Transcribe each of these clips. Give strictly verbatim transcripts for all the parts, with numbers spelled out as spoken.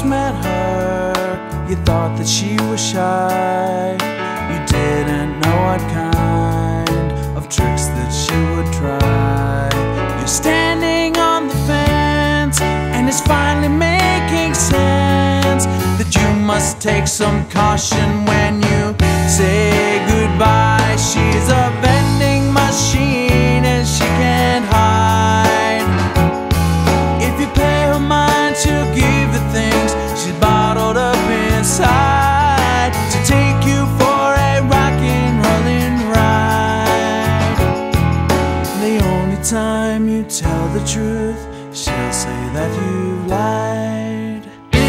first met her, you thought that she was shy. You didn't know what kind of tricks that she would try. You're standing on the fence, and it's finally making sense that you must take some caution when you say goodbye. She's a vending machine and she can't hide. If you pay her mind, she'll give you things she's bottled up inside to take you for a rockin' rollin' ride. The only time you tell the truth, she'll say that you've lied.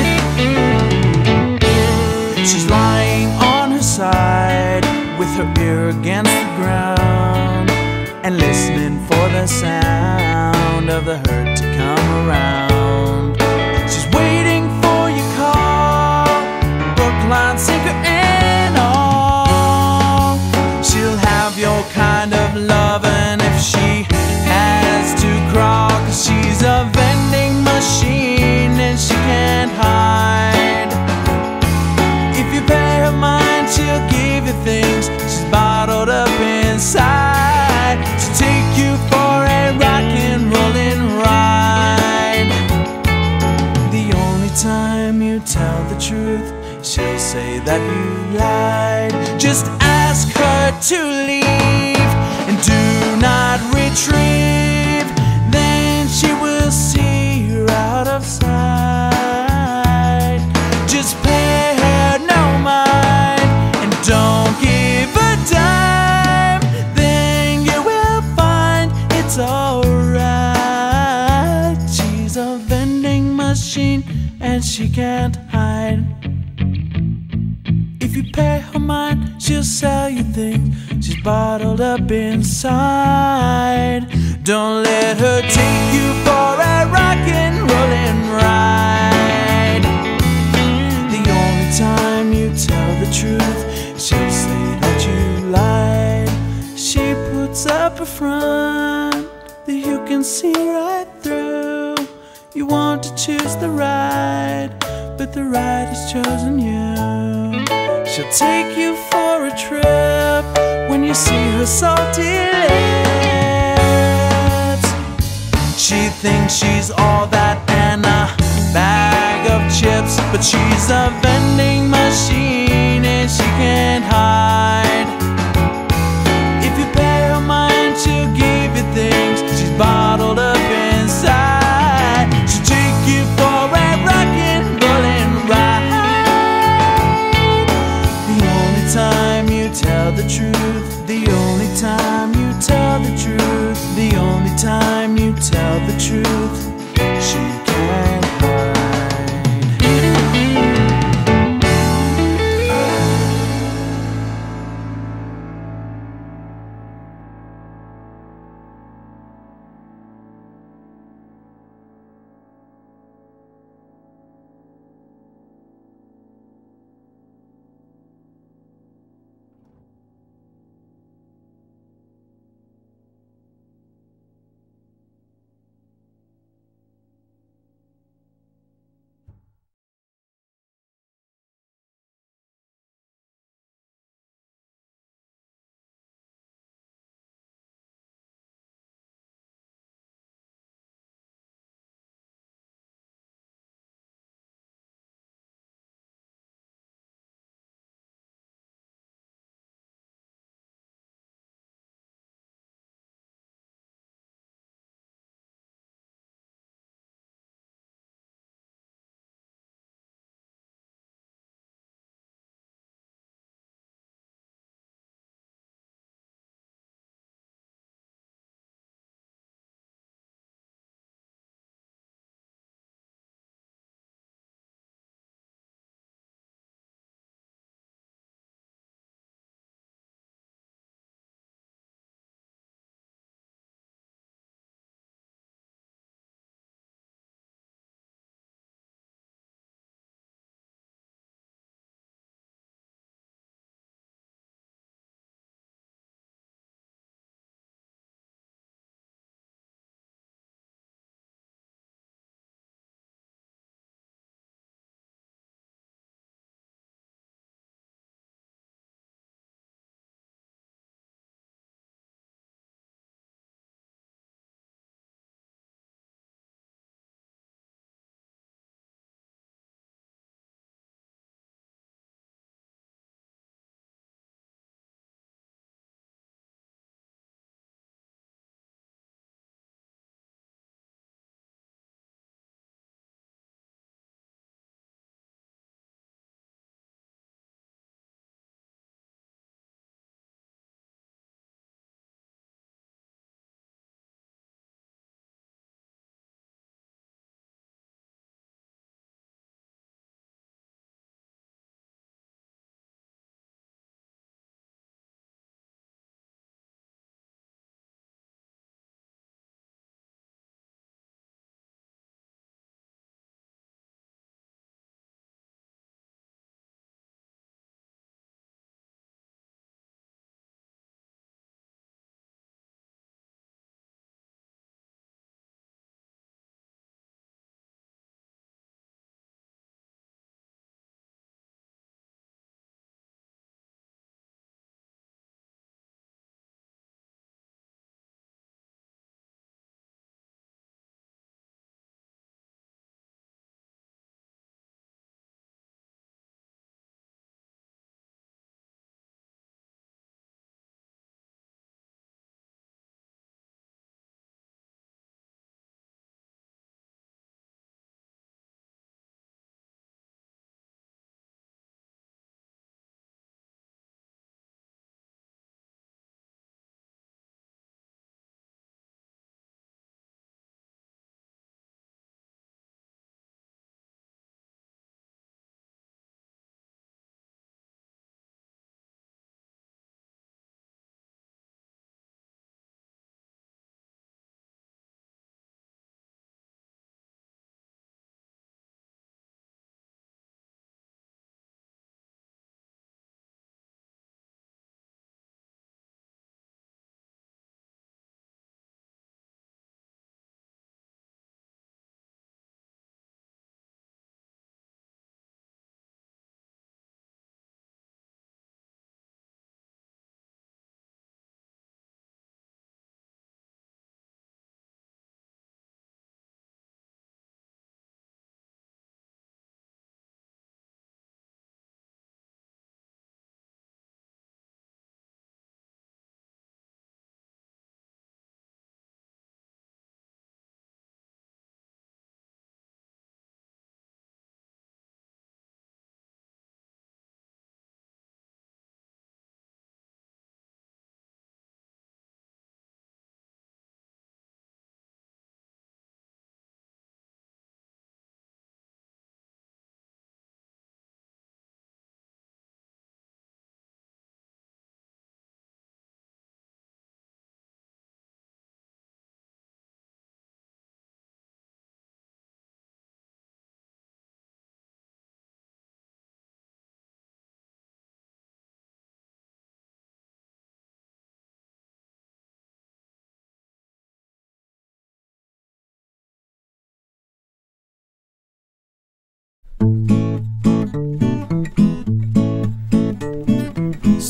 She's lying on her side with her ear against the ground and listening for the sound of the hurt to come around. She's waiting for your call, hook, line, sinker and all. She'll have your kind of lovin' if she has to crawl, 'cause she's a vending machine and she can't hide. If you pay her mind, she'll give you things she's bottled up inside to take you for a rockin' rollin' ride. The only time you tell the truth, she'll say that you lied. Just ask her to leave and do not retrieve, then she will see you're out of sight. Just pay her no mind and don't give a dime, then you will find it's alright. She's a vending machine and she can't hide. If you pay her mind, she'll sell you things she's bottled up inside. Don't let her take you for a rockin' rollin' ride. The only time you tell the truth, she'll say that you lied. She puts up a front that you can see right through. You want to choose the ride, but the ride has chosen you. She'll take you for a trip when you see her salty lips. She thinks she's all that and a bag of chips, but she's a vending machine and she can't hide. If you pay her mind, she'll give you things she's bottled up inside. She'll take you for a rockin' rollin' ride. The only time you tell the truth, the only time you tell the truth, the only time you tell the truth, she can't hide.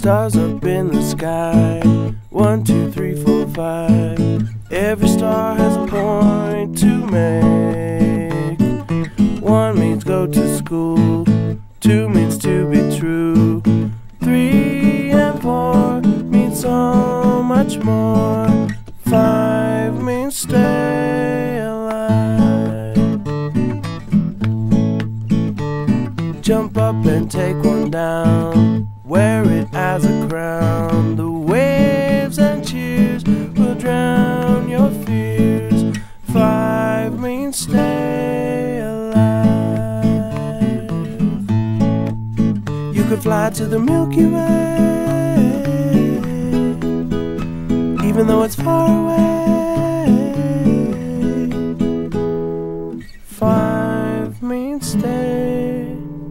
Stars up in the sky, one, two, three, four, five. Every star has a point to make. One means go to school, two means to be true, three and four means so much more. Five means stay alive. Jump up and take one down, wear it as a crown. The waves and cheers will drown your fears. Five means stay alive. You could fly to the Milky Way, even though it's far away. Five means stay.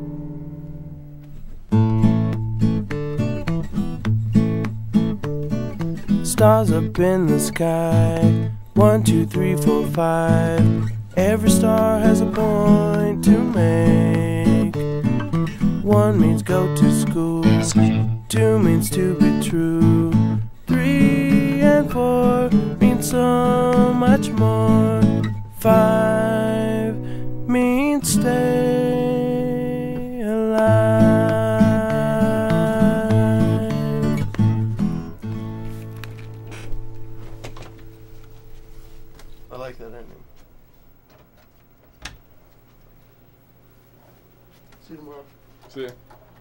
Stars up in the sky, one, two, three, four, five. Every star has a point to make. One means go to school, two means to be true, three and four means so much more. Five means stay alive. I like that ending. See you tomorrow. See ya.